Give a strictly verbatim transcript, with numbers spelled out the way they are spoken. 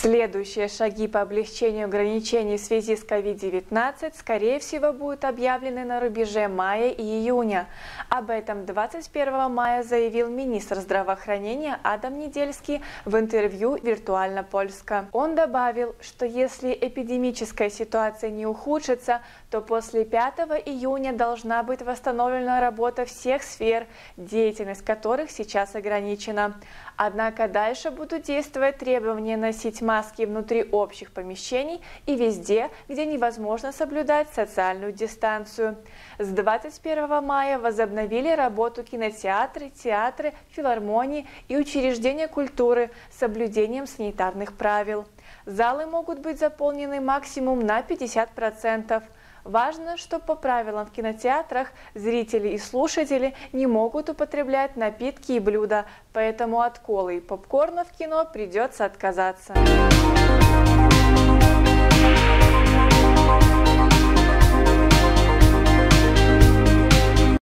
Следующие шаги по облегчению ограничений в связи с ковид девятнадцать, скорее всего, будут объявлены на рубеже мая и июня. Об этом двадцать первого мая заявил министр здравоохранения Адам Недельский в интервью «Виртуально Польска». Он добавил, что если эпидемическая ситуация не ухудшится, то после пятого июня должна быть восстановлена работа всех сфер, деятельность которых сейчас ограничена. Однако дальше будут действовать требования носить маски внутри общих помещений и везде, где невозможно соблюдать социальную дистанцию. С двадцать первого мая возобновили работу кинотеатры, театры, филармонии и учреждения культуры с соблюдением санитарных правил. Залы могут быть заполнены максимум на пятьдесят процентов. Важно, что по правилам в кинотеатрах зрители и слушатели не могут употреблять напитки и блюда, поэтому от колы и попкорна в кино придется отказаться.